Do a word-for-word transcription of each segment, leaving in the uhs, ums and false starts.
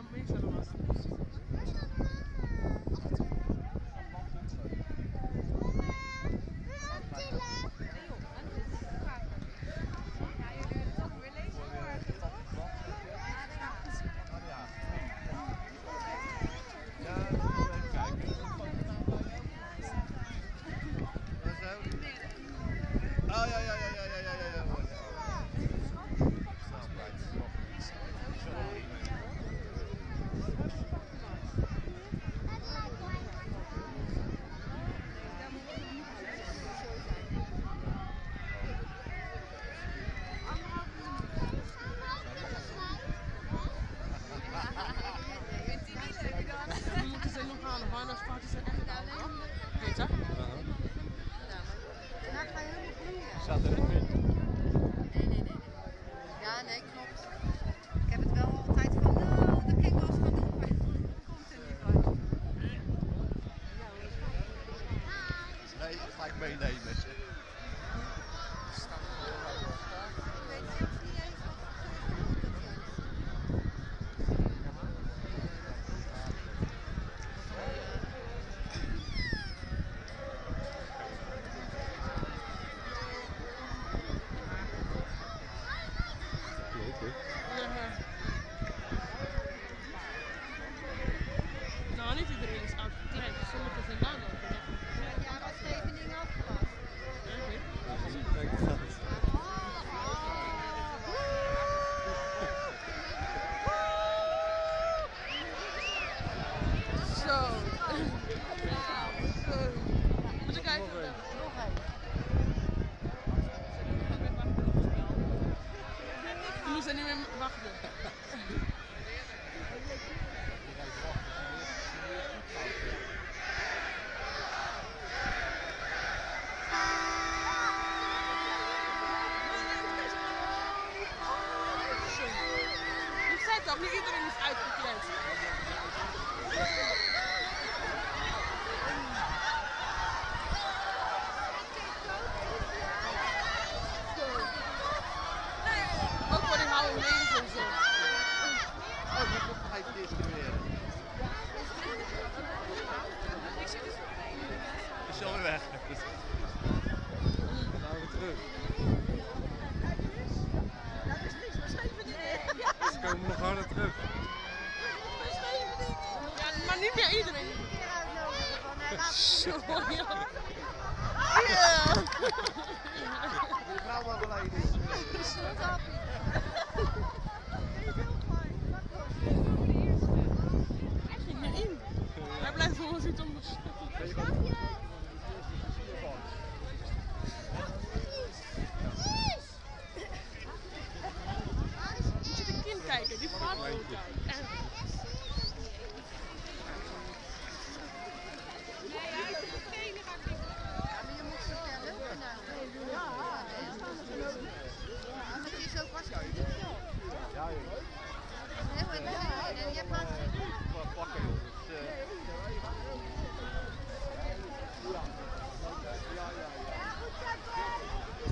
Ja, meestal was het. Oh ja, ja, ja, ja, ja, ja, ja, ja. We moeten ze nog halen, want anders pakken ze echt al. Weet je? Zat er niet in. Nee, nee, nee. Ja, nee, klopt. Ik heb het wel altijd van, nou, dat kan ik wel eens gaan doen, maar het komt er niet van. Nee, dat ga ik meenemen. Ik weet zelfs niet eens wat voor dat Nou, niet iedereen is uitgekleed. Sommigen zijn lang ook. Ja, maar Scheveningen afgelast. Kijk, dat is. Zo. Moet ik kijken? Nog één. Je moet er niet meer wachten. Ik zei toch, niet iedereen is uitgekleed. Ook voor die Halloween en zo. Oh, dat moet hij discrimineren. Is alweer weg. Nou, weer terug. Ze komen nog harder terug. Ja, maar niet meer iedereen. Zo, ja. Ja. Die vrouw mag alleen niet. Hij ging erin. Hij blijft gewoon zitten om de Moet je de kind kijken, die vaart ook uit. Echt. Maar je moet vertellen. Ja, het is ook vast. Ja, joh. Heel erg. En je hebt laten zien. Wat pakken, joh. Dus, uh... ja. Ja, ja, ja.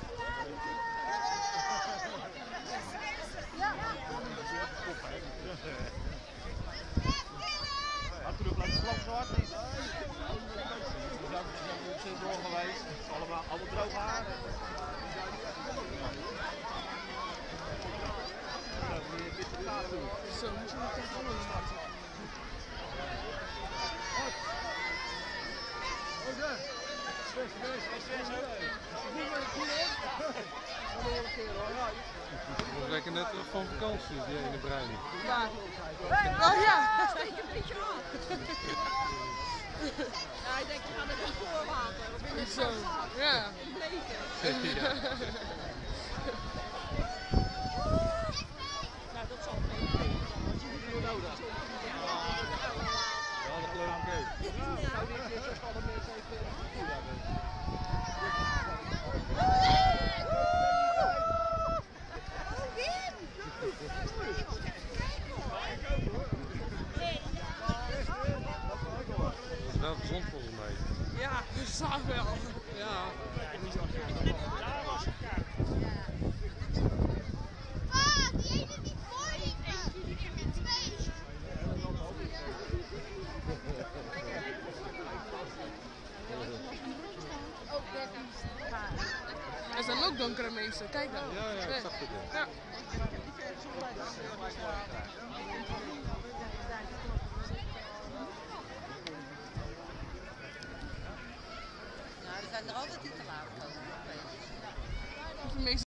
Hard genoeg, laat de vlam zo hard niet. We zijn ontzettend door geweest. Allemaal, allemaal droge haren. Zo, moet je niet tegen alles laten. Oh, daar. Best, best, best, We trekken net terug van vakantie, die ene bruin. Waar? Oh ja! Steek een beetje af. Ja, ik denk, je gaat met een voorwater. Of in het Zo, ja. bleken. Ja. Nou, dat zal geen idee zijn. Wat zie je nodig? Ja, dat geloof ik ook. Nou, dit is als alle mensen even goed hebben. Dat is wel gezond volgens mij. Ja, dat zag wel. Ja. Ah, die ene niet voor je. Eentje met twee. donkere meester. Kijk dan. Ja, ja, ik zag het. Ja. Ja. Nou, er zijn er altijd die te laat komen. De meester